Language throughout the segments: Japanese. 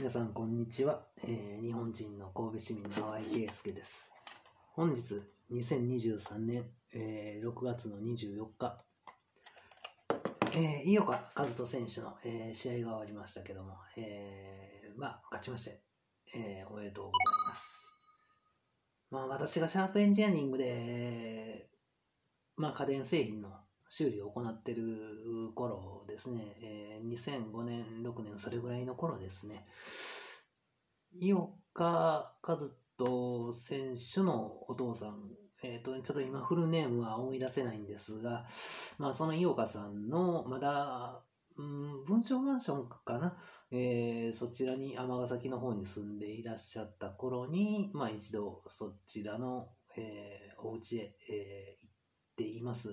皆さんこんにちは、日本人の神戸市民の淡井圭介です。本日2023年、6月の24日、井岡一翔選手の、試合が終わりましたけども、勝ちまして、おめでとうございます。私がシャープエンジニアリングで、家電製品の修理を行っている頃ですね、2005年、6年、それぐらいの頃ですね、井岡一翔選手のお父さん、ちょっと今フルネームは思い出せないんですが、その井岡さんのまだ、分譲マンションかな、そちらに尼崎の方に住んでいらっしゃった頃に、一度そちらの、お家へ、行っています。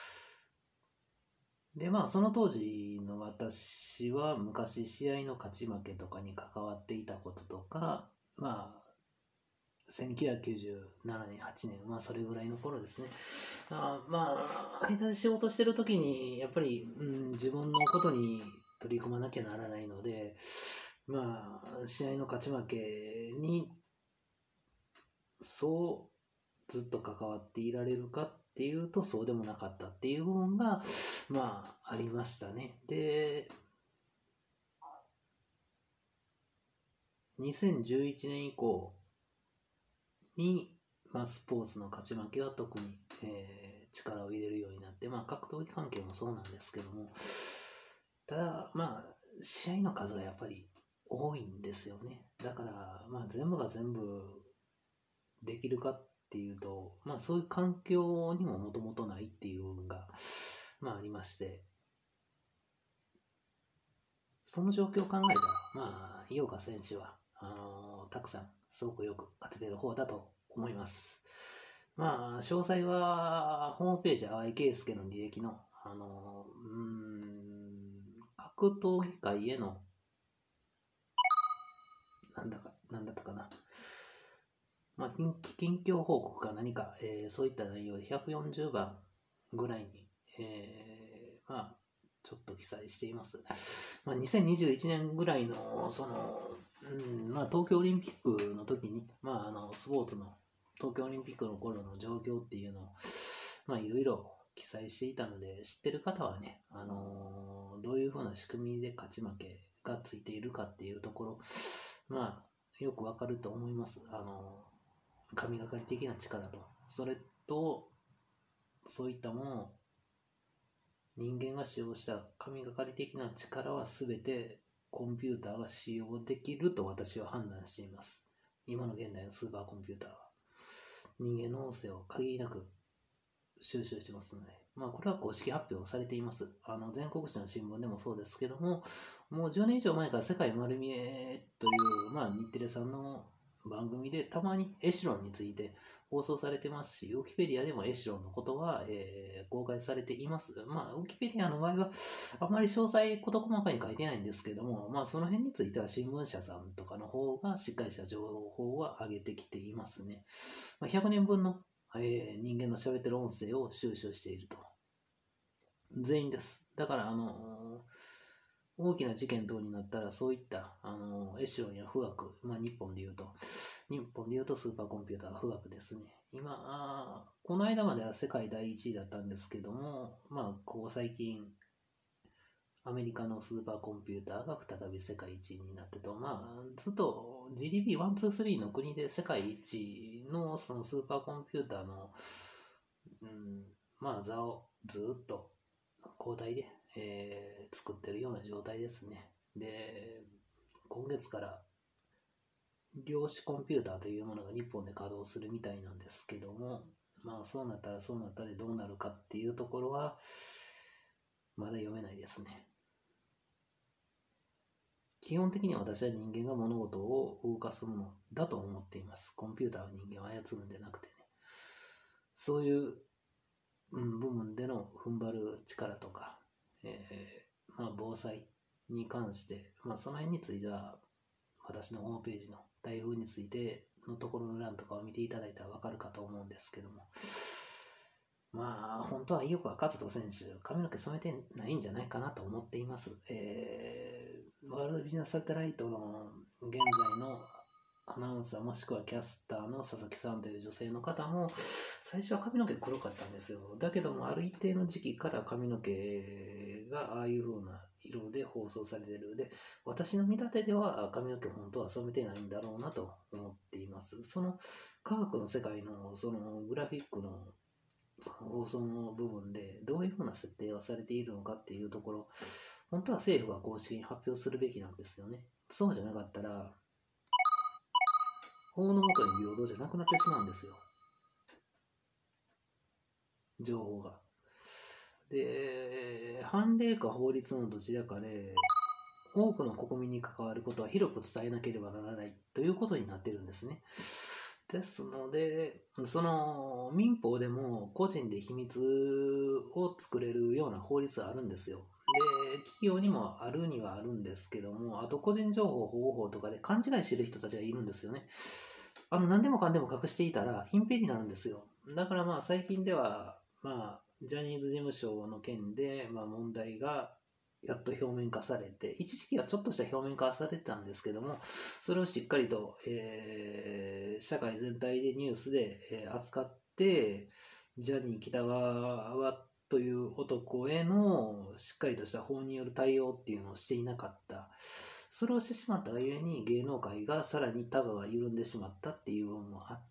で、その当時の私は昔試合の勝ち負けとかに関わっていたこととか、1997年、8年、それぐらいの頃ですね。間で仕事してる時に、やっぱり、自分のことに取り組まなきゃならないので、試合の勝ち負けに、そうずっと関わっていられるかっていうと、そうでもなかったっていう部分が、ありましたね。で、2011年以降に、スポーツの勝ち負けは特に、力を入れるようになって、格闘技関係もそうなんですけども、ただ、試合の数がやっぱり多いんですよね。だから、全部が全部できるかっていうと、そういう環境にももともとないっていう部分が、ありまして、その状況を考えたら、井岡選手は、たくさん、すごくよく勝ててる方だと思います。詳細は、ホームページ、淡井圭介の履歴の、格闘技界への、なんだったかな。近況報告か何か、そういった内容で140番ぐらいに、ちょっと記載しています。2021年ぐらいの、東京オリンピックの時に、スポーツの東京オリンピックの頃の状況っていうのを、いろいろ記載していたので、知ってる方はね、どういうふうな仕組みで勝ち負けがついているかっていうところ、よくわかると思います。神がかり的な力と、それと、そういったものを人間が使用した神がかり的な力は全てコンピューターが使用できると私は判断しています。今の現代のスーパーコンピューターは人間の音声を限りなく収集してますので、これは公式発表されています。全国紙の新聞でもそうですけども、もう10年以上前から世界丸見えという、日テレさんの番組でたまにエシロンについて放送されてますし、ウィキペディアでもエシロンのことは、公開されています。ウィキペディアの場合はあまり詳細事細かに書いてないんですけども、その辺については新聞社さんとかの方がしっかりした情報は上げてきていますね。100年分の、人間の喋ってる音声を収集していると。全員です。だから大きな事件等になったらそういったエシロンや富岳、日本で言うとスーパーコンピューター富岳ですね。今この間までは世界第1位だったんですけども、ここ最近アメリカのスーパーコンピューターが再び世界一になってと、ずっと GDP1、2、3の国で世界一のそのスーパーコンピューターの、座をずっと交代で、作ってるような状態ですね。で、今月から量子コンピューターというものが日本で稼働するみたいなんですけども、そうなったらそうなったでどうなるかっていうところはまだ読めないですね。基本的には私は人間が物事を動かすものだと思っています。コンピューターは人間を操るんじゃなくてね。そういう、部分での踏ん張る力とか、防災に関して、その辺については私のホームページの台風についてのところの欄とかを見ていただいたらわかるかと思うんですけども、本当は井岡一翔選手、髪の毛染めてないんじゃないかなと思っています。ワールドビジネスサテライトの現在のアナウンサーもしくはキャスターの佐々木さんという女性の方も最初は髪の毛黒かったんですよ。だけどもある一定の時期から髪の毛がああいう風な色で放送されている。で、私の見立てでは髪の毛本当は染めてないんだろうなと思っています。その科学の世界のそのグラフィックの放送の部分でどういう風な設定がされているのかっていうところ、本当は政府が公式に発表するべきなんですよね。そうじゃなかったら法の下に平等じゃなくなってしまうんですよ、情報が。で、判例か法律のどちらかで多くの国民に関わることは広く伝えなければならないということになっているんですね。ですので、その民法でも個人で秘密を作れるような法律があるんですよ。で、企業にもあるにはあるんですけども、あと個人情報保護法とかで勘違いしてる人たちがいるんですよね。何でもかんでも隠していたら隠蔽になるんですよ。だからまあ最近では、ジャニーズ事務所の件で、問題がやっと表面化されて、一時期はちょっとした表面化されてたんですけども、それをしっかりと、社会全体でニュースで、扱って、ジャニー喜多川という男へのしっかりとした法による対応っていうのをしていなかった。それをしてしまったがゆえに芸能界がさらにタガが緩んでしまったっていう部分もあって、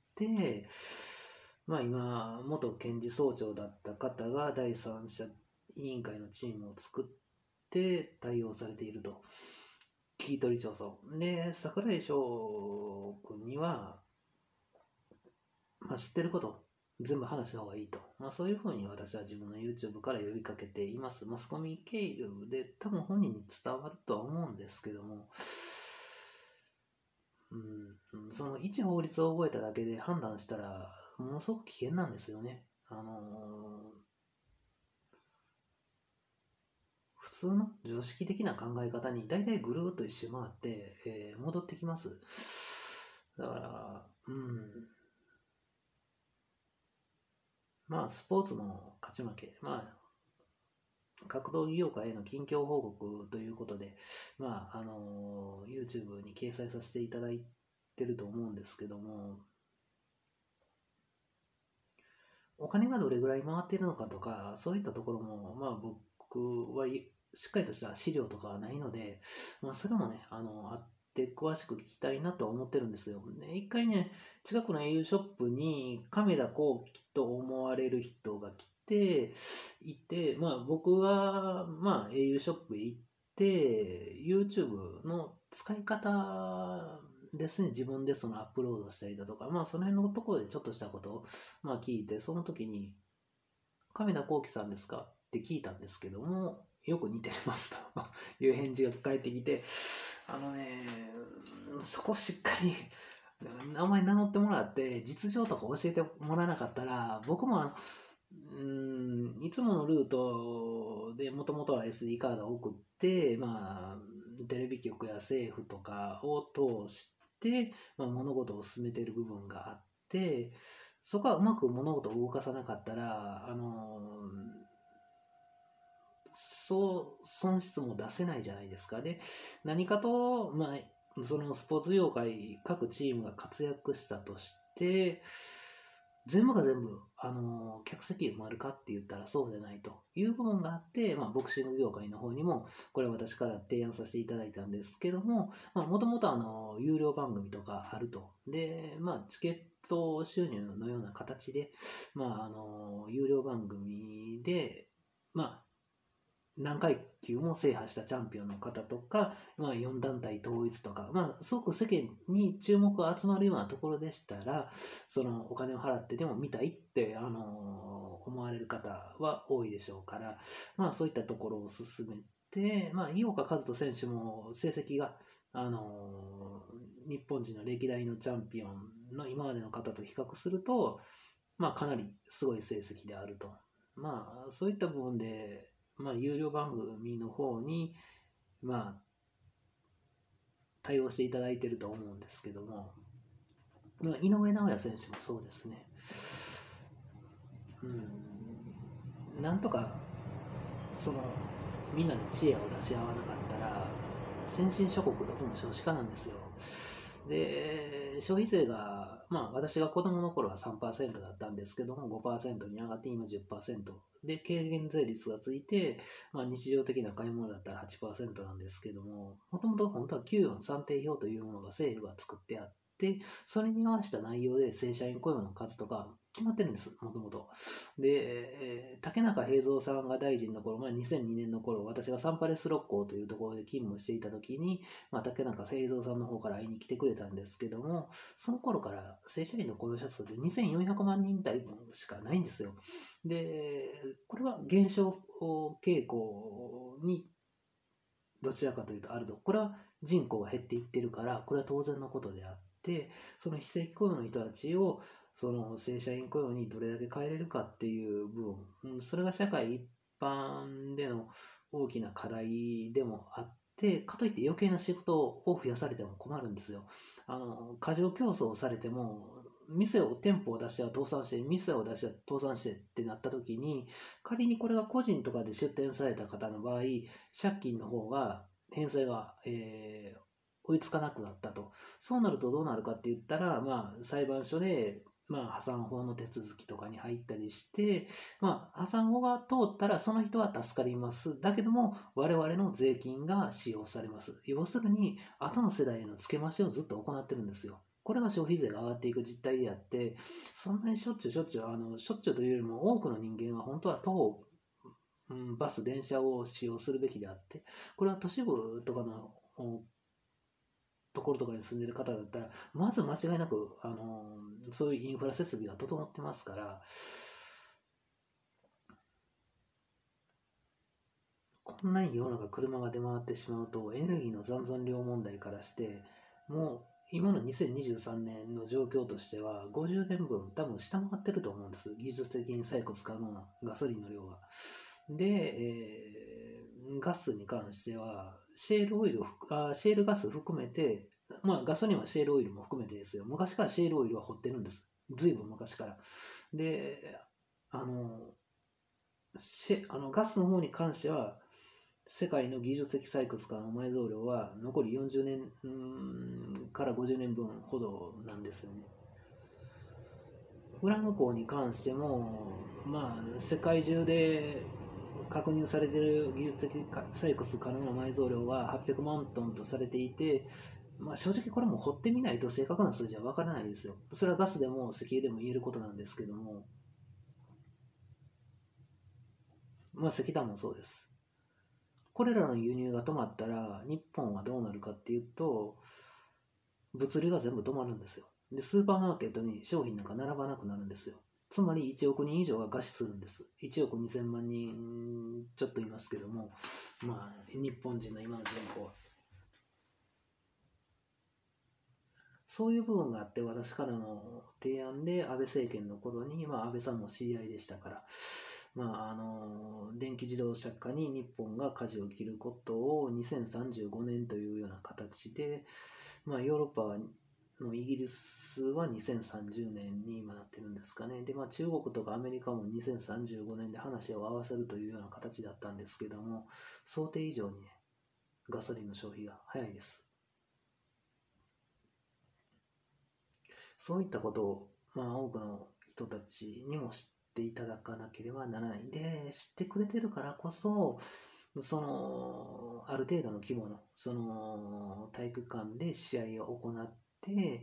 今、元検事総長だった方が第三者委員会のチームを作って対応されていると。聞き取り調査で、櫻井翔君には、知ってること全部話した方がいいと。そういうふうに私は自分の YouTube から呼びかけています。マスコミ経由で多分本人に伝わるとは思うんですけども、その一法律を覚えただけで判断したらものすごく危険なんですよね。普通の常識的な考え方に大体ぐるーっと一周回って、戻ってきます。だから、スポーツの勝ち負け、格闘技業界への近況報告ということで、YouTube に掲載させていただいてると思うんですけども、お金がどれぐらい回っているのかとか、そういったところも、僕はしっかりとした資料とかはないので、それもね、あって詳しく聞きたいなと思ってるんですよ。で、一回ね、近くの au ショップに亀田光輝と思われる人が来て、いて、僕は、au ショップへ行って、YouTube の使い方ですね、自分でそのアップロードしたりだとか、その辺のところでちょっとしたことを、聞いて、その時に、亀田光輝さんですかって聞いたんですけども、よく似てますという返事が返ってきて、そこしっかり名前名乗ってもらって実情とか教えてもらわなかったら、僕もいつものルートでもともとは SD カードを送って、テレビ局や政府とかを通して、物事を進めている部分があって、そこはうまく物事を動かさなかったら、そう損失も出せないじゃないですか。で、何かと、そのスポーツ業界各チームが活躍したとして、全部が全部、客席埋まるかって言ったらそうじゃないという部分があって、ボクシング業界の方にも、これ私から提案させていただいたんですけども、もともと有料番組とかあると。で、チケット収入のような形で、有料番組で、何階級も制覇したチャンピオンの方とか、4団体統一とか、すごく世間に注目が集まるようなところでしたら、そのお金を払ってでも見たいって、思われる方は多いでしょうから、そういったところを進めて、井岡一翔選手も成績が、日本人の歴代のチャンピオンの今までの方と比較すると、かなりすごい成績であると。そういった部分で、有料番組の方に、対応していただいていると思うんですけども、井上尚弥選手もそうですね。なんとか、みんなで知恵を出し合わなかったら、 先進諸国どこも少子化なんですよ。で、消費税が、私が子供の頃は 3% だったんですけども、5% に上がって今 10% で、軽減税率がついて、日常的な買い物だったら 8% なんですけども、もともと本当は給与の算定表というものが政府が作ってあって、それに合わせた内容で正社員雇用の数とか決まってるんです、もともと。で、竹中平蔵さんが大臣の頃、2002年の頃、私がサンパレス六甲というところで勤務していた時に、竹中平蔵さんの方から会いに来てくれたんですけども、その頃から正社員の雇用者数で2400万人台分しかないんですよ。で、これは減少傾向にどちらかというとあると、これは人口が減っていってるから、これは当然のことであって、その非正規雇用の人たちをその正社員雇用にどれだけ変えれるかっていう部分、それが社会一般での大きな課題でもあって、かといって余計な仕事を増やされても困るんですよ。過剰競争されても、店舗を出しては倒産して、店を出しては倒産してってなった時に、仮にこれが個人とかで出店された方の場合、借金の方が、返済が、追いつかなくなったと。そうなるとどうなるかって言ったら、裁判所で、破産法の手続きとかに入ったりして、破産法が通ったらその人は助かります。だけども、我々の税金が使用されます。要するに、後の世代への付け増しをずっと行ってるんですよ。これが消費税が上がっていく実態であって、そんなにしょっちゅうというよりも多くの人間は本当は徒歩、バス、電車を使用するべきであって、これは都市部とかのところとかに住んでる方だったら、まず間違いなく、そういうインフラ設備が整ってますから、こんなに世の中車が出回ってしまうと、エネルギーの残存量問題からして、もう今の2023年の状況としては、50年分多分下回ってると思うんです。技術的に採掘可能なガソリンの量が。で、ガスに関しては、シェールガス含めて、ガソリンはシェールオイルも含めてですよ。昔からシェールオイルは掘ってるんです。ずいぶん昔から。で、ガスの方に関しては、世界の技術的採掘可能埋蔵量は残り40年から50年分ほどなんですよね。ウラン鉱に関しても、世界中で確認されている技術的採掘可能な埋蔵量は800万トンとされていて、正直これも掘ってみないと正確な数字はわからないですよ。それはガスでも石油でも言えることなんですけども、石炭もそうです。これらの輸入が止まったら日本はどうなるかっていうと、物流が全部止まるんですよ。で、スーパーマーケットに商品なんか並ばなくなるんですよ。つまり1億人以上が餓死するんです。1億2000万人ちょっといますけども、日本人の今の人口は。そういう部分があって、私からの提案で安倍政権の頃に、安倍さんも知り合いでしたから、電気自動車化に日本が舵を切ることを2035年というような形で、ヨーロッパのイギリスは2030年に今なってるんですかね。で、中国とかアメリカも2035年で話を合わせるというような形だったんですけども、想定以上にね、ガソリンの消費が早いです。そういったことを、多くの人たちにも知っていただかなければならない。で、知ってくれてるからこそ、ある程度の規模の、体育館で試合を行って、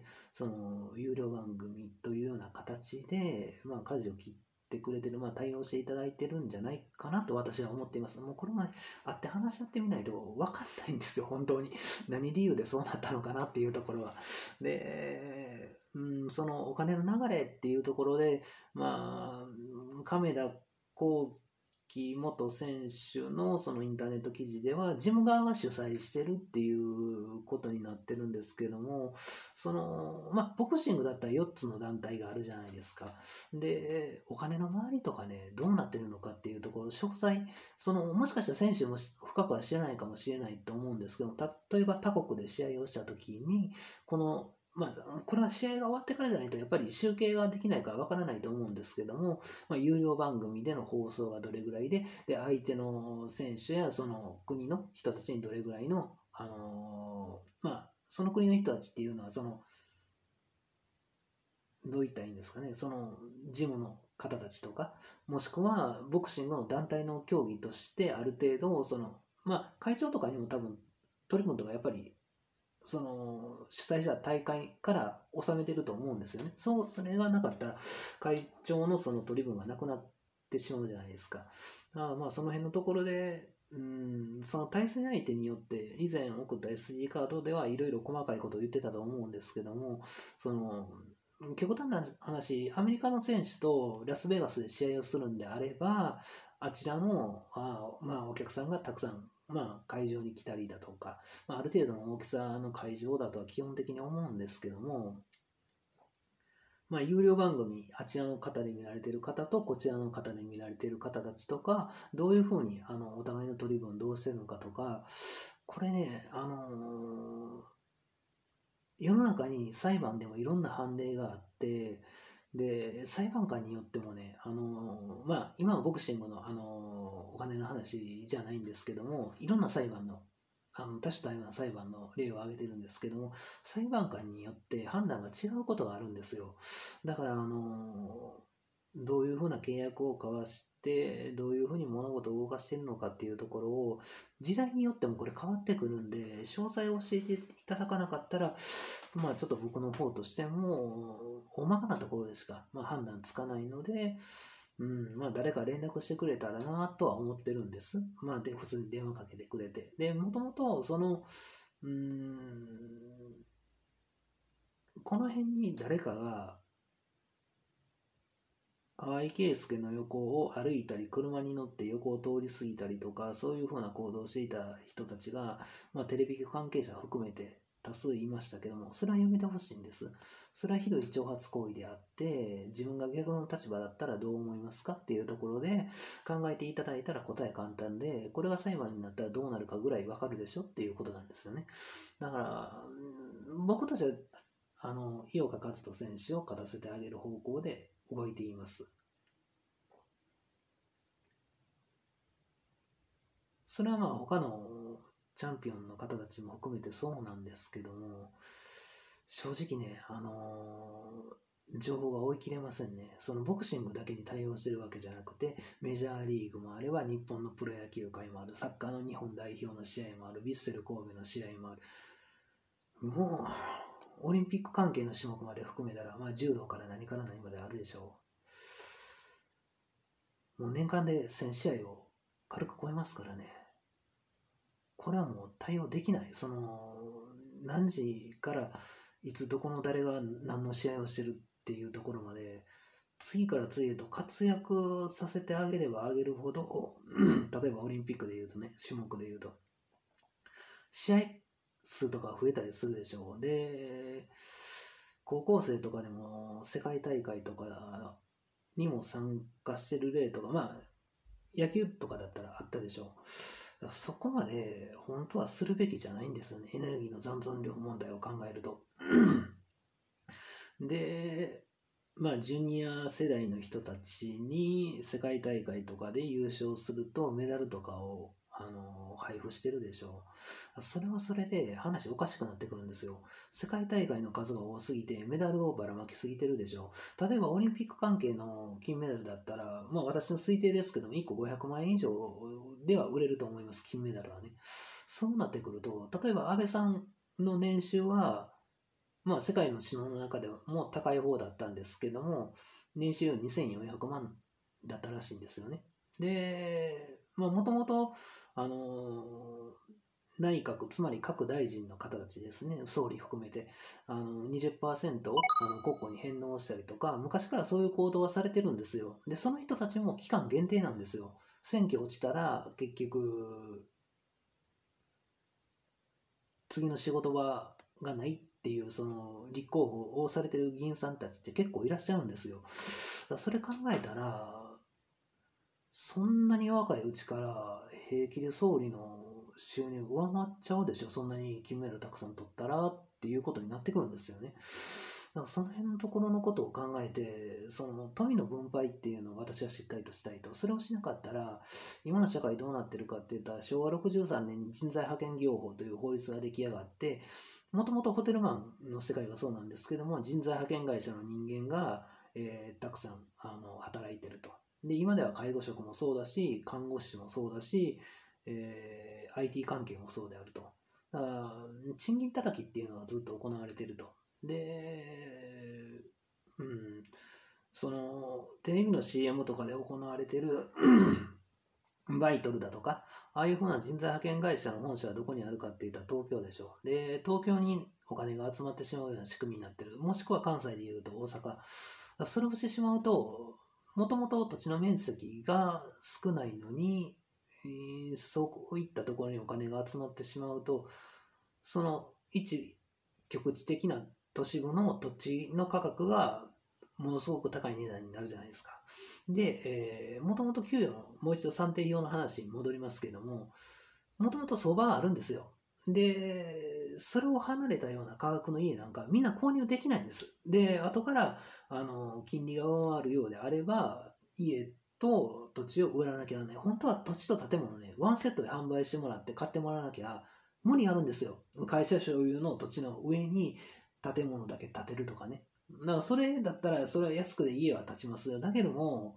有料番組というような形で、舵を切ってくれてる、対応していただいてるんじゃないかなと私は思っています。もうこれまで会って話し合ってみないと分かんないんですよ、本当に。何理由でそうなったのかなっていうところは。で、そのお金の流れっていうところで、亀田光輝元選手のそのインターネット記事では、ジム側が主催してるっていうことになってるんですけども、ボクシングだったら4つの団体があるじゃないですか。で、お金の周りとかね、どうなってるのかっていうところ、詳細、もしかしたら選手も深くは知らないかもしれないと思うんですけども、例えば他国で試合をしたときに、これは試合が終わってからじゃないとやっぱり集計ができないからわからないと思うんですけども、有料番組での放送がどれぐらいで、相手の選手やその国の人たちにどれぐらいのその国の人たちっていうのは、どう言ったらいいんですかね、ジムの方たちとか、もしくはボクシングの団体の競技として、ある程度、会長とかにも多分、取り分とかやっぱり、主催した大会から収めてると思うんですよね。それがなかったら、会長のその取り分がなくなってしまうじゃないですか。その辺のところで、その対戦相手によって、以前送った SD カードではいろいろ細かいことを言ってたと思うんですけども、極端な話、アメリカの選手とラスベガスで試合をするんであれば、あちらのお客さんがたくさん、会場に来たりだとか、ある程度の大きさの会場だとは基本的に思うんですけども、有料番組、あちらの方で見られている方とこちらの方で見られている方たちとか、どういうふうにお互いの取り分どうしてるのかとか、これね、世の中に裁判でもいろんな判例があって、で、裁判官によってもね、今はボクシングの、お金の話じゃないんですけども、いろんな裁判の、多種多様な裁判の例を挙げてるんですけども、裁判官によって判断が違うことがあるんですよ。だから、どういうふうな契約を交わして、どういうふうに物事を動かしているのかっていうところを、時代によってもこれ変わってくるんで、詳細を教えていただかなかったら、ちょっと僕の方としても、大まかなところでしか、判断つかないので、誰か連絡してくれたらなとは思ってるんです。で、普通に電話かけてくれて。で、もともと、この辺に誰かが、淡井圭介の横を歩いたり、車に乗って横を通り過ぎたりとか、そういうふうな行動をしていた人たちが、テレビ局関係者を含めて多数いましたけども、それはやめてほしいんです。それはひどい挑発行為であって、自分が逆の立場だったらどう思いますかっていうところで考えていただいたら答え簡単で、これが裁判になったらどうなるかぐらいわかるでしょっていうことなんですよね。だから、僕たちは、井岡一人選手を勝たせてあげる方向で動いています。それは他のチャンピオンの方たちも含めてそうなんですけども、正直ね、情報が追い切れませんね。ボクシングだけに対応してるわけじゃなくて、メジャーリーグもあれば、日本のプロ野球界もある、サッカーの日本代表の試合もある、ヴィッセル神戸の試合もある。もう、オリンピック関係の種目まで含めたら、柔道から何から何まであるでしょう。もう年間で1000試合を軽く超えますからね。これはもう対応できない。何時からいつどこの誰が何の試合をしてるっていうところまで、次から次へと活躍させてあげればあげるほど、例えばオリンピックで言うとね、種目で言うと、試合数とか増えたりするでしょう。で、高校生とかでも世界大会とかにも参加してる例とか、野球とかだったらあったでしょう。そこまで本当はするべきじゃないんですよね。エネルギーの残存量問題を考えると。で、ジュニア世代の人たちに世界大会とかで優勝するとメダルとかを配布してるでしょう。それはそれで話おかしくなってくるんですよ。世界大会の数が多すぎてメダルをばらまきすぎてるでしょう。例えばオリンピック関係の金メダルだったら、私の推定ですけども、1個500万円以上では売れると思います、金メダルはね。そうなってくると、例えば安倍さんの年収は、世界の首脳の中でも高い方だったんですけども、年収2400万だったらしいんですよね。で、もともと、内閣、つまり各大臣の方たちですね、総理含めて、20% を国庫に返納したりとか、昔からそういう行動はされてるんですよ。で、その人たちも期間限定なんですよ。選挙落ちたら、結局、次の仕事場がないっていう、立候補をされてる議員さんたちって結構いらっしゃるんですよ。それ考えたら、そんなに若いうちから平気で総理の収入上回っちゃうでしょ。そんなに金メダルたくさん取ったらっていうことになってくるんですよね。 からその辺のところのことを考えて、その富の分配っていうのを私はしっかりとしたいと。それをしなかったら、今の社会どうなってるかって言ったら、昭和63年に人材派遣業法という法律が出来上がって、もともとホテルマンの世界がそうなんですけども、人材派遣会社の人間が、たくさん働いてると。で、今では介護職もそうだし、看護師もそうだし、IT 関係もそうであると。だから賃金叩きっていうのはずっと行われていると。で、そのテレビの CM とかで行われているバイトルだとか、ああいうふうな人材派遣会社の本社はどこにあるかって言ったら東京でしょう。で、東京にお金が集まってしまうような仕組みになってる。もしくは関西でいうと大阪。それをしてしまうと、もともと土地の面積が少ないのに、そういったところにお金が集まってしまうと、その一局地的な都市部の土地の価格がものすごく高い値段になるじゃないですか。で、もともと給与のもう一度算定表の話に戻りますけども、もともと相場があるんですよ。で、それを離れたような価格の家なんかみんな購入できないんです。で、後から金利が上回るようであれば、家と土地を売らなきゃならない。本当は土地と建物ね、ワンセットで販売してもらって買ってもらわなきゃ無理あるんですよ。会社所有の土地の上に建物だけ建てるとかね。だからそれだったら、それは安くで家は建ちますよ。だけども、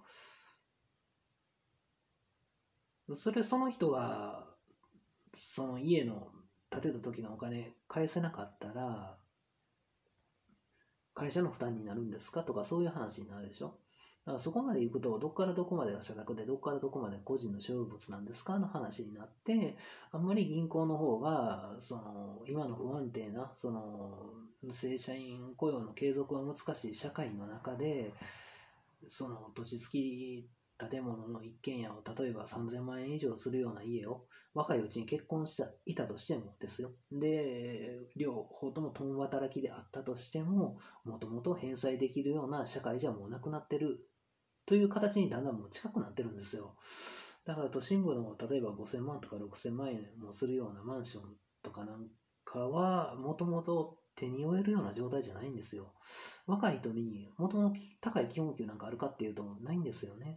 その人が、その家の建てた時のお金返せなかったら、会社の負担になるんですかとかそういう話になるでしょ。だからそこまで行くと、どこからどこまでが社宅で、どこからどこまで個人の所有物なんですかの話になって、あんまり銀行の方が、今の不安定な、正社員雇用の継続が難しい社会の中で、土地付き建物の一軒家を例えば3000万円以上するような家を若いうちに結婚いたとしてもですよ。で、両方とも共働きであったとしても、もともと返済できるような社会じゃもうなくなってるという形にだんだんもう近くなってるんですよ。だから都心部の例えば5000万とか6000万円もするようなマンションとかなんかは、もともと手に負えるような状態じゃないんですよ。若い人にもともと高い基本給なんかあるかっていうとないんですよね。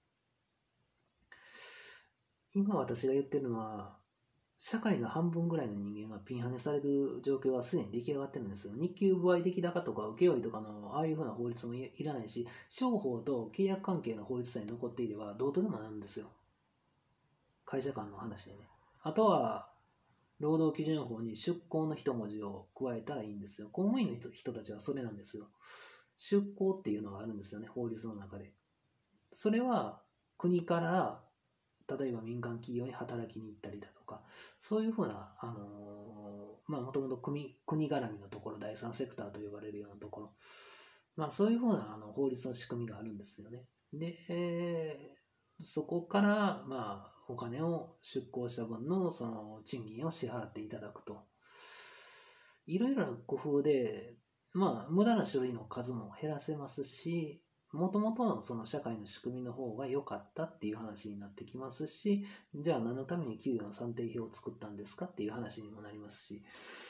今私が言ってるのは、社会の半分ぐらいの人間がピンハネされる状況はすでに出来上がってるんですよ。日給歩合出来高とか請負とかのああいうふうな法律もいらないし、商法と契約関係の法律さえ残っていればどうとでもなるんですよ。会社間の話でね。あとは、労働基準法に出向の一文字を加えたらいいんですよ。公務員の人たちはそれなんですよ。出向っていうのがあるんですよね、法律の中で。それは国から例えば民間企業に働きに行ったりだとか、そういうふうな、もともと国絡みのところ、第三セクターと呼ばれるようなところ、そういうふうな法律の仕組みがあるんですよね。で、そこから、お金を出向した分のその賃金を支払っていただくと。いろいろな工夫で、無駄な書類の数も減らせますし、もともとのその社会の仕組みの方が良かったっていう話になってきますし、じゃあ何のために給与の算定表を作ったんですかっていう話にもなりますし、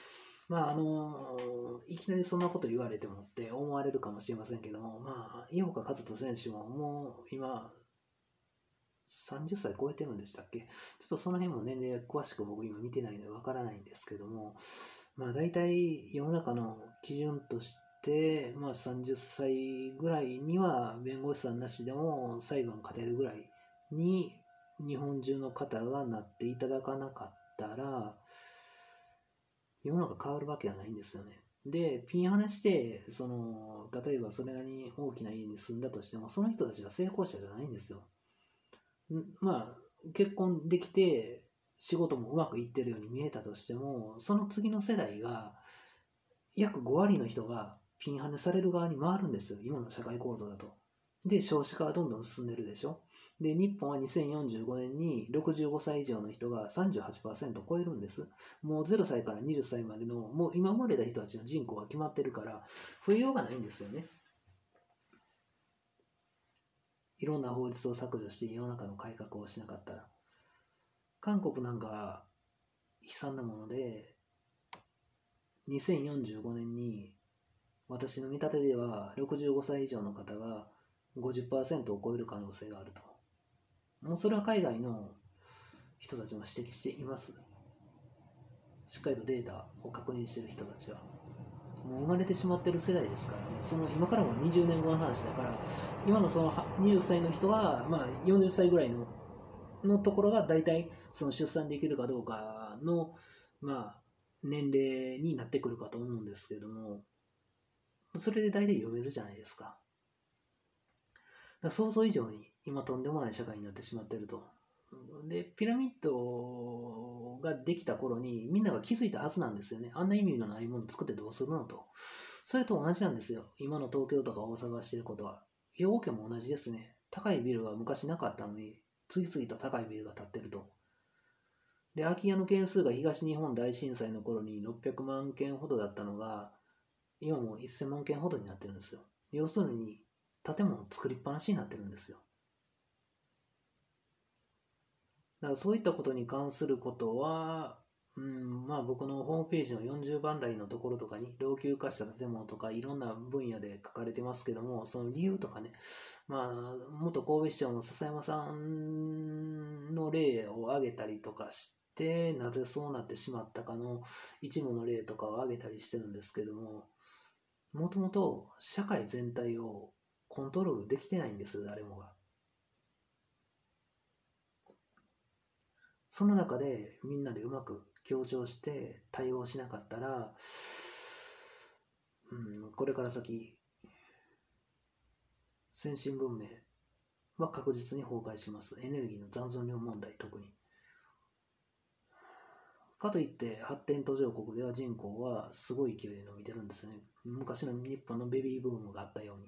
いきなりそんなこと言われてもって思われるかもしれませんけども、井岡一翔選手ももう今、30歳超えてるんでしたっけ？ちょっとその辺も年齢詳しく僕今見てないのでわからないんですけども、大体世の中の基準として、30歳ぐらいには弁護士さんなしでも裁判勝てるぐらいに日本中の方がなっていただかなかったら、世の中変わるわけはないんですよね。で、ピンハネして、例えばそれなりに大きな家に住んだとしても、その人たちが成功者じゃないんですよ。結婚できて仕事もうまくいってるように見えたとしても、その次の世代が約5割の人がピンハネされる側に回るんですよ、今の社会構造だと。で、少子化はどんどん進んでるでしょ。で、日本は2045年に65歳以上の人が 38% 超えるんです。もう0歳から20歳までの、もう今生まれた人たちの人口が決まってるから、増えようがないんですよね。いろんな法律を削除して世の中の改革をしなかったら。韓国なんか悲惨なもので、2045年に私の見立てでは65歳以上の方が 50% を超える可能性があると。もうそれは海外の人たちも指摘しています。しっかりとデータを確認している人たちは。もう生まれてしまっている世代ですからね、その今からも20年後の話だから、今のその20歳の人が、まあ、40歳ぐらいのところが大体その出産できるかどうかの、まあ、年齢になってくるかと思うんですけれども、それで大体読めるじゃないですか。だから想像以上に今とんでもない社会になってしまっていると。で、ピラミッドができた頃にみんなが気づいたはずなんですよね。あんな意味のないもの作ってどうするのと。それと同じなんですよ。今の東京とか大阪がしてることは。兵庫県も同じですね。高いビルが昔なかったのに、次々と高いビルが建ってると。で、空き家の件数が東日本大震災の頃に600万件ほどだったのが、今もう1000万件ほどになってるんですよ。要するに、建物を作りっぱなしになってるんですよ。だからそういったことに関することは、まあ僕のホームページの40番台のところとかに老朽化した建物とかいろんな分野で書かれてますけども、その理由とかね、まあ元神戸市長の笹山さんの例を挙げたりとかして、なぜそうなってしまったかの一部の例とかを挙げたりしてるんですけども、もともと社会全体をコントロールできてないんですよ、誰もが。その中でみんなでうまく協調して対応しなかったら、これから先、先進文明は確実に崩壊します。エネルギーの残存量問題、特に。かといって発展途上国では人口はすごい勢いで伸びてるんですね。昔の日本のベビーブームがあったように。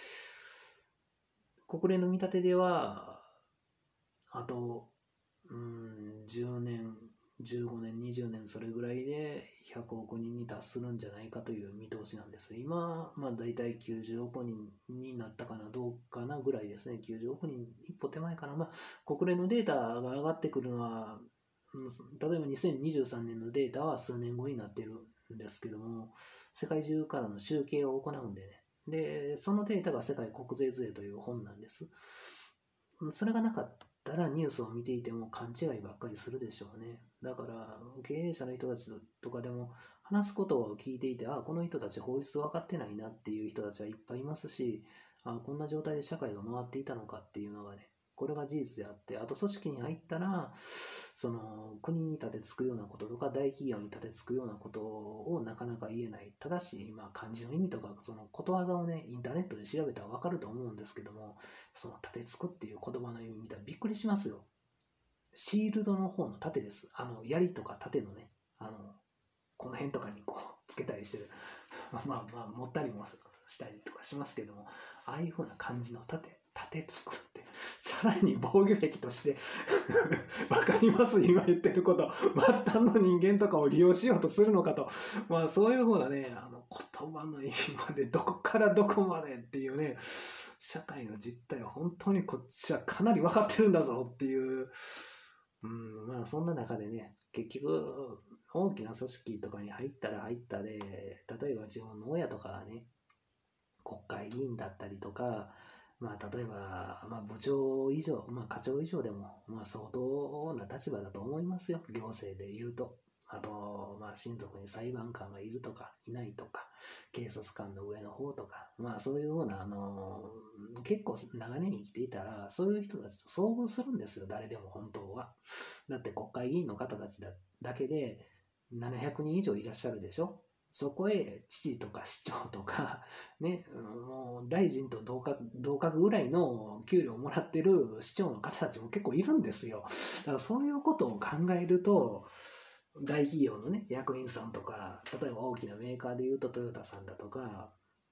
国連の見立てでは、あと、10年、15年、20年、それぐらいで100億人に達するんじゃないかという見通しなんです。今、大体90億人になったかな、どうかなぐらいですね。90億人、一歩手前かな。国連のデータが上がってくるのは、例えば2023年のデータは数年後になってるんですけども、世界中からの集計を行うんでね。で、そのデータが世界国税図という本なんです。それがなかったらニュースを見ていても勘違いばっかりするでしょうね。だから経営者の人たちとかでも話すことを聞いていて、この人たち法律分かってないなっていう人たちはいっぱいいますし、こんな状態で社会が回っていたのかっていうのがね、これが事実であって、あと組織に入ったら、その国に立てつくようなこととか大企業に立てつくようなことをなかなか言えない。ただし、漢字の意味とかそのことわざをね、インターネットで調べたら分かると思うんですけども、その立てつくっていう言葉の意味見たらびっくりしますよ。シールドの方の盾です。槍とか盾のね、この辺とかにこうつけたりしてる。持ったりもしたりとかしますけども、ああいう風な感じの立てつくって、さらに防御壁としてわかります今言ってること。末端の人間とかを利用しようとするのかと。そういう風なね、言葉の意味までどこからどこまでっていうね、社会の実態を本当にこっちはかなり分かってるんだぞっていう、そんな中でね、結局、大きな組織とかに入ったら入ったで、例えば自分の親とかがね、国会議員だったりとか、例えば、部長以上、課長以上でも、相当な立場だと思いますよ、行政で言うと。あと、親族に裁判官がいるとか、いないとか、警察官の上の方とか、そういうような、結構長年生きていたら、そういう人たちと遭遇するんですよ、誰でも本当は。だって国会議員の方たちだけで700人以上いらっしゃるでしょ。そこへ知事とか市長とか、ね、もう大臣と同格ぐらいの給料をもらってる市長の方たちも結構いるんですよ。だからそういうことを考えると、大企業のね、役員さんとか、例えば大きなメーカーでいうとトヨタさんだとか、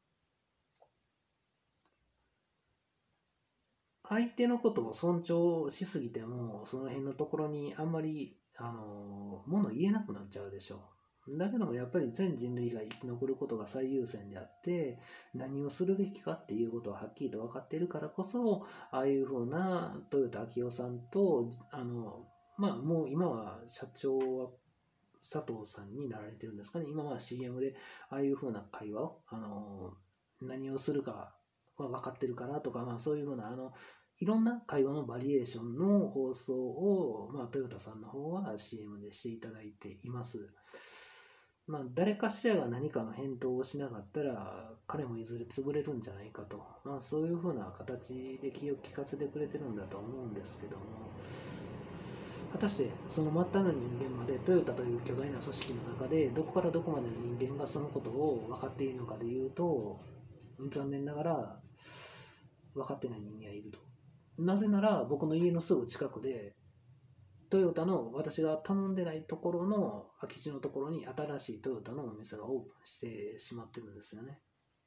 相手のことを尊重しすぎても、その辺のところにあんまり、物言えなくなっちゃうでしょう。だけどもやっぱり全人類が生き残ることが最優先であって、何をするべきかっていうことははっきりと分かっているからこそ、ああいうふうな豊田章男さんと、もう今は社長は佐藤さんになられてるんですかね。今は CM でああいう風な会話を、何をするかは分かってるからとか、そういう風ないろんな会話のバリエーションの放送を、トヨタさんの方は CM でしていただいています。誰かしらが何かの返答をしなかったら、彼もいずれ潰れるんじゃないかと、そういう風な形で気を利かせてくれてるんだと思うんですけども、果たしてその末端の人間までトヨタという巨大な組織の中でどこからどこまでの人間がそのことを分かっているのかでいうと、残念ながら分かってない人間がいると。なぜなら僕の家のすぐ近くでトヨタの私が頼んでないところの空き地のところに新しいトヨタのお店がオープンしてしまってるんですよね。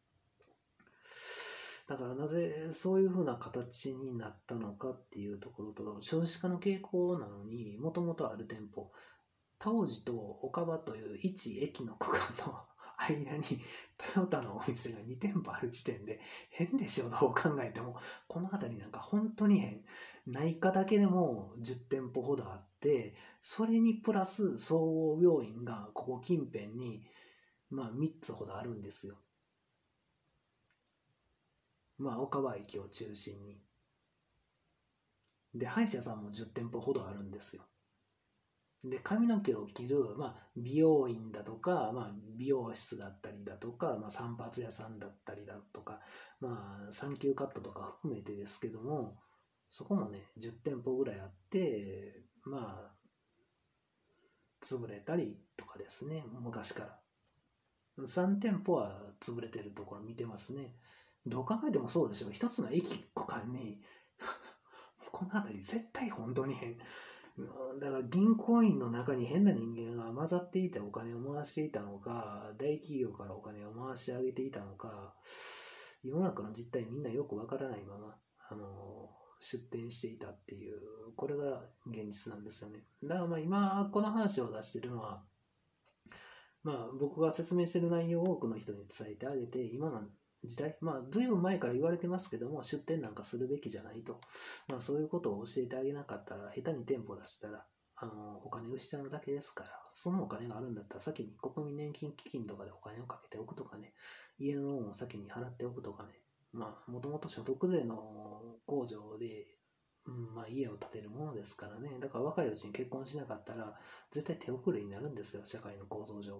だからなぜそういう風な形になったのかっていうところと、少子化の傾向なのにもともとある店舗、田尾路と岡場という1駅の区間の間にトヨタのお店が2店舗ある時点で変でしょ。どう考えてもこの辺りなんか本当に変。内科だけでも10店舗ほどあって、それにプラス総合病院がここ近辺に3つほどあるんですよ。岡場駅を中心に。で、歯医者さんも10店舗ほどあるんですよ。で、髪の毛を切る、美容院だとか、美容室だったりだとか、散髪屋さんだったりだとか、サンキューカットとか含めてですけども、そこもね、10店舗ぐらいあって、潰れたりとかですね、昔から。3店舗は潰れてるところ見てますね。どう考えてもそうでしょう。一つの駅区間にこの辺り絶対本当に変。だから銀行員の中に変な人間が混ざっていてお金を回していたのか、大企業からお金を回し上げていたのか、世の中の実態みんなよくわからないまま出店していたっていう、これが現実なんですよね。だから今この話を出しているのは、僕が説明している内容を多くの人に伝えてあげて、今の時代、ずいぶん前から言われてますけども、出店なんかするべきじゃないと、そういうことを教えてあげなかったら、下手に店舗出したらお金失うだけですから、そのお金があるんだったら先に国民年金基金とかでお金をかけておくとかね、家のローンを先に払っておくとかね、もともと所得税の控除で家を建てるものですからね。だから若いうちに結婚しなかったら絶対手遅れになるんですよ、社会の構造上。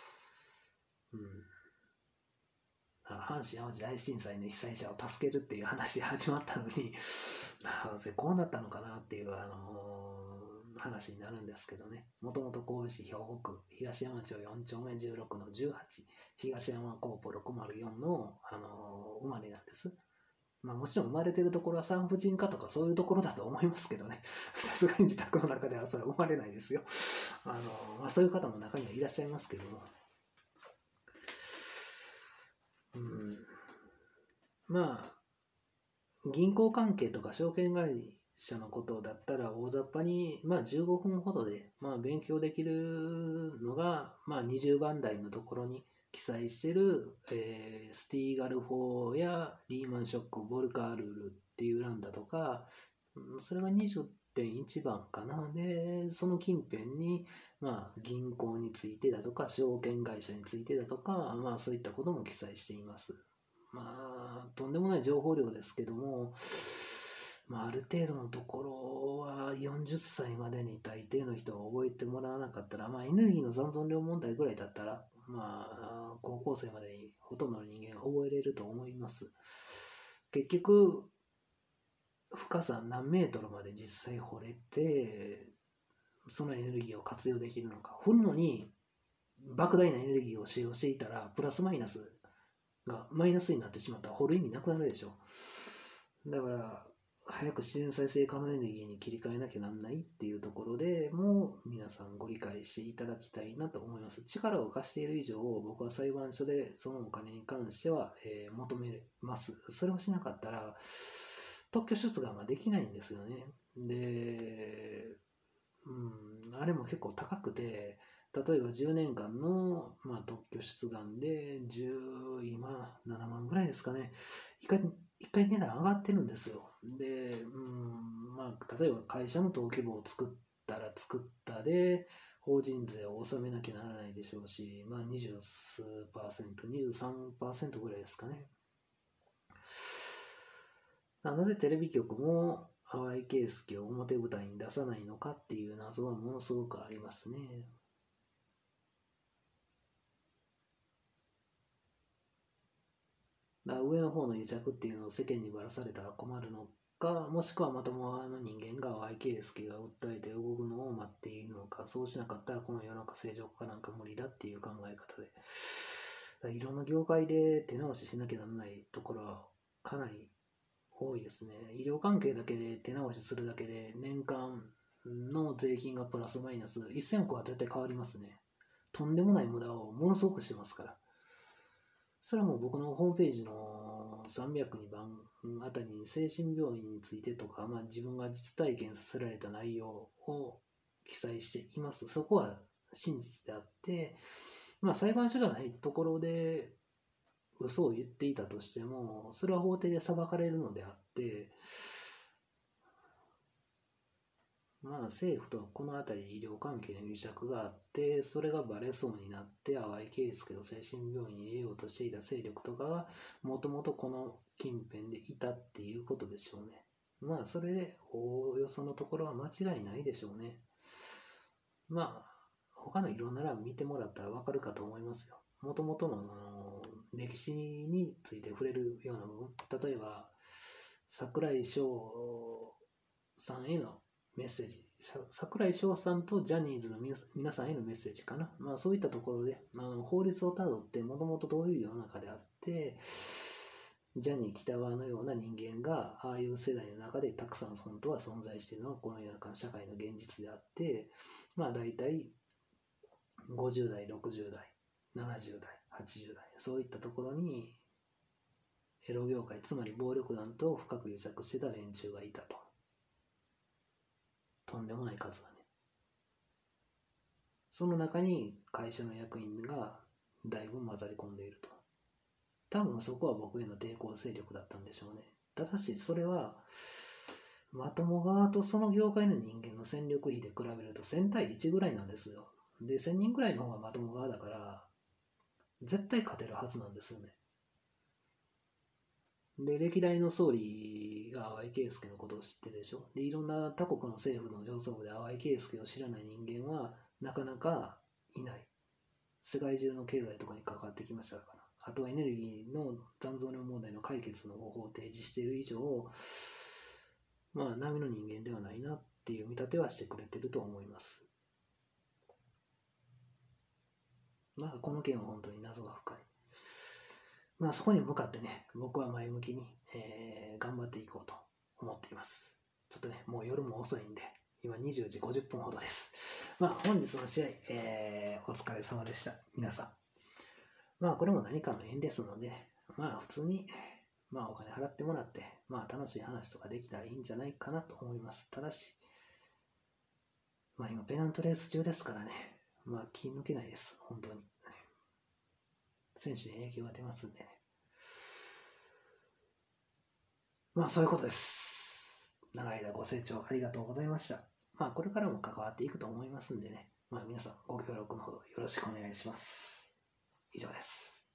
阪神・淡路大震災の被災者を助けるっていう話が始まったのになぜこうなったのかなっていう話になるんですけどね。もともと神戸市兵庫区東山町4丁目16の18、東山コーポ604の、生まれなんです。もちろん生まれてるところは産婦人科とかそういうところだと思いますけどね。さすがに自宅の中ではそれは生まれないですよ。そういう方も中にはいらっしゃいますけども。銀行関係とか証券会社のことだったら大雑把に15分ほどで勉強できるのが20番台のところに記載している、スティーガル4やリーマンショック、ボルカールールっていう欄だとか、それが20.1 番かな。で、その近辺に銀行についてだとか証券会社についてだとかそういったことも記載しています。とんでもない情報量ですけども、ある程度のところは40歳までに大抵の人が覚えてもらわなかったら、エネルギーの残存量問題ぐらいだったら、高校生までにほとんどの人間が覚えれると思います。結局、深さ何メートルまで実際掘れて、そのエネルギーを活用できるのか。掘るのに莫大なエネルギーを使用していたら、プラスマイナスがマイナスになってしまったら掘る意味なくなるでしょ。だから早く自然再生可能エネルギーに切り替えなきゃなんないっていうところでもう皆さんご理解していただきたいなと思います。力を貸している以上、僕は裁判所でそのお金に関しては、求めます。それをしなかったら特許出願ができないんですよね。で、あれも結構高くて、例えば10年間の、特許出願で今7万ぐらいですかね。一回値段上がってるんですよ。で、例えば会社の登記簿を作ったら作ったで、 法人税を納めなきゃならないでしょうし、まあ20数%、23%ぐらいですかね。なぜテレビ局も淡井圭介を表舞台に出さないのかっていう謎はものすごくありますね。上の方の癒着っていうのを世間にばらされたら困るのか、もしくはまとも側の人間が淡井圭介が訴えて動くのを待っているのか、そうしなかったらこの世の中正常化なんか無理だっていう考え方で、いろんな業界で手直ししなきゃならないところはかなり多いですね。医療関係だけで手直しするだけで年間の税金がプラスマイナス1000億は絶対変わりますね。とんでもない無駄をものすごくしてますから。それはもう僕のホームページの302番あたりに精神病院についてとか、自分が実体験させられた内容を記載しています。そこは真実であって、裁判所じゃないところで嘘を言っていたとしても、それは法廷で裁かれるのであって、政府とこの辺り医療関係の癒着があって、それがバレそうになって淡井圭介を精神病院に入れようとしていた勢力とかがもともとこの近辺でいたっていうことでしょうね。それでおおよそのところは間違いないでしょうね。他のいろんな欄見てもらったらわかるかと思いますよ。もともとの歴史について触れるような部分、例えば櫻井翔さんへのメッセージ、櫻井翔さんとジャニーズの皆さんへのメッセージかな。そういったところで法律をたどってもともとどういう世の中であって、ジャニー喜多川のような人間がああいう世代の中でたくさん本当は存在しているのはこの世の中の社会の現実であって、大体50代、60代、70代、80代、そういったところにエロ業界、つまり暴力団と深く癒着してた連中がいたと。とんでもない数がね。その中に会社の役員がだいぶ混ざり込んでいると。多分そこは僕への抵抗勢力だったんでしょうね。ただしそれはまとも側とその業界の人間の戦力比で比べると1000対1ぐらいなんですよ。で、1000人ぐらいの方がまとも側だから絶対勝てるはずなんですよね。で、歴代の総理が淡井圭介のことを知ってるでしょ。で、いろんな他国の政府の上層部で淡井圭介を知らない人間はなかなかいない。世界中の経済とかに関わってきましたから。あとはエネルギーの残存量問題の解決の方法を提示している以上、並の人間ではないなっていう見立てはしてくれてると思います。この件は本当に謎が深い。そこに向かってね、僕は前向きに、頑張っていこうと思っています。ちょっとね、もう夜も遅いんで、今20時50分ほどです。本日の試合、お疲れ様でした。皆さん。これも何かの縁ですので、普通に、お金払ってもらって、楽しい話とかできたらいいんじゃないかなと思います。ただし、今ペナントレース中ですからね、気抜けないです。本当に。選手に影響が出ますんでね。そういうことです。長い間ご清聴ありがとうございました。これからも関わっていくと思いますんでね。皆さんご協力のほどよろしくお願いします。以上です。